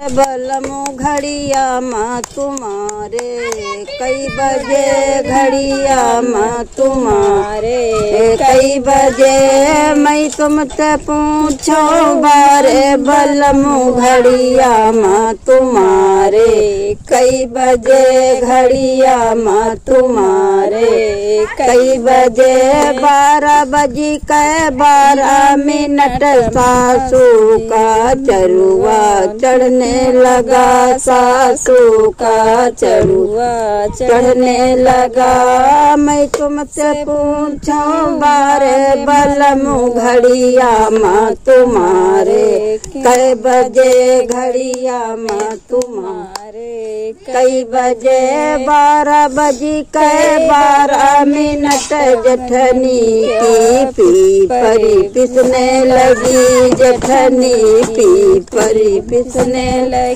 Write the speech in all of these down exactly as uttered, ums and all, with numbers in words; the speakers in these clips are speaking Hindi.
बलमो घड़िया माँ तुम्हारे कई बजे घड़िया माँ तुम्हारे कई बजे मैं तुमसे पूछो बारे बलमो घड़िया माँ तुम्हारे कई बजे घड़िया माँ तुम्हारे कई बजे बारह बजी के बारह मिनट सासू का चरुआ चढ़ने लगा सासू का चरुआ चढ़ने लगा। मैं तुमसे पूछूं बारे बलमो घड़िया माँ तुम्हारे कई बजे घड़िया माँ तुम्हारे कई बजे बारह बजी के बारह मिनट जठनी की पी परी पिसने लगी जठनी पी परी पिसने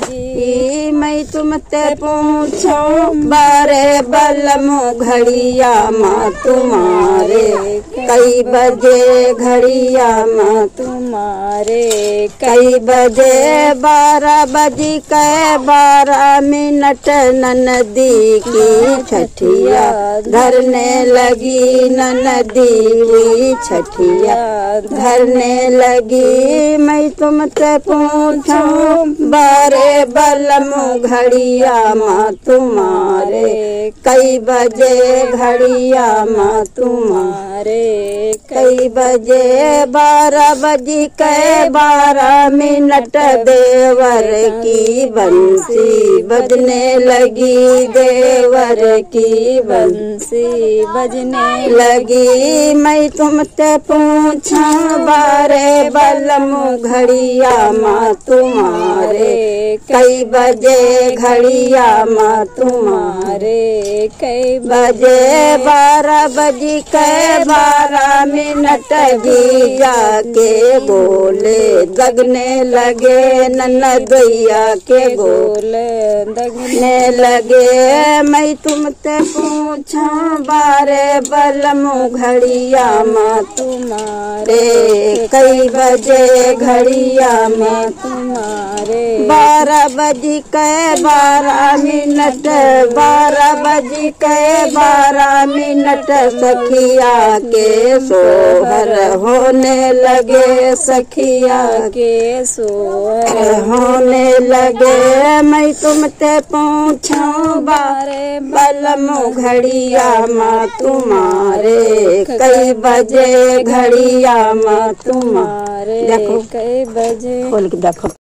लगी। मैं तुमसे पूछूं बारे बलमो घड़िया माँ तुम्हारे कई बजे घड़िया माँ तुम्हारे कई बजे बारह बजी के बारह मिनट ननदी की छठिया धरने लगी ननदी हुई छठिया धरने लगी। मैं तुमसे पूछूं बारे बलमो घड़िया माँ तुम्हारे कई बजे घड़िया माँ तुम्हारे कई बजे बारह बजी के बारह मिनट देवर की बंसी बजने लगी देवर की बंसी बजने लगी। मैं तुमसे पूछूं बारे बलमो घड़िया माँ तुम्हारे कई बजे घड़िया माँ तुम्हारे कई बजे बारह बजी के बारह मिनट जीजा के बोले दगने लगे ननदैया के बोले दगने लगे। मैं तुमसे पूछूं बारे बलमो घड़िया माँ तुम्हारे कई बजे घड़िया माँ तुम्हारे बारह बजी के बारह मिनट बारह बजी के बारह मिनट सखिया के सोहर होने लगे सखिया के सोहर होने लगे। मैं तुमसे पूछूं बारे बलमो घड़िया माँ तुम्हारे कई बजे घड़िया माँ तुम्हारे देखो कई बजे खोल के देखो।